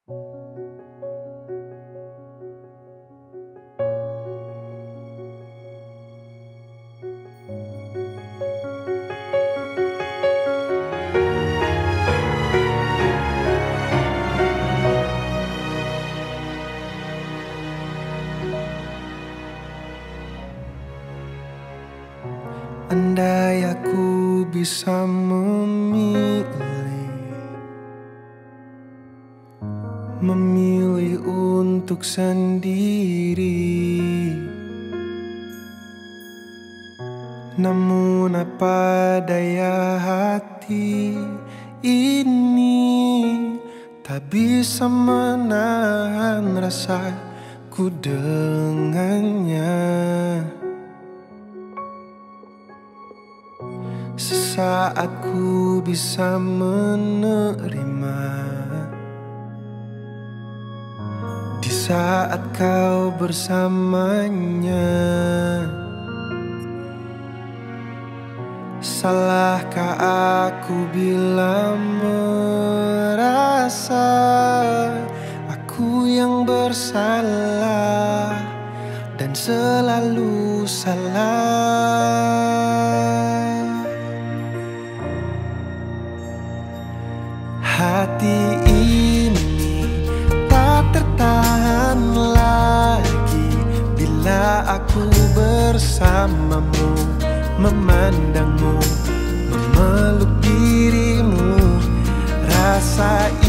Andai aku bisa memilih untuk sendiri, namun apa daya hati ini tak bisa menahan rasaku dengannya. Sesaat ku bisa menerima, di saat kau bersamanya. Salahkah aku bila merasa aku yang bersalah dan selalu salah? Hati ini tak tertahan lagi bila aku bersamamu, memandangmu, memeluk dirimu. Rasa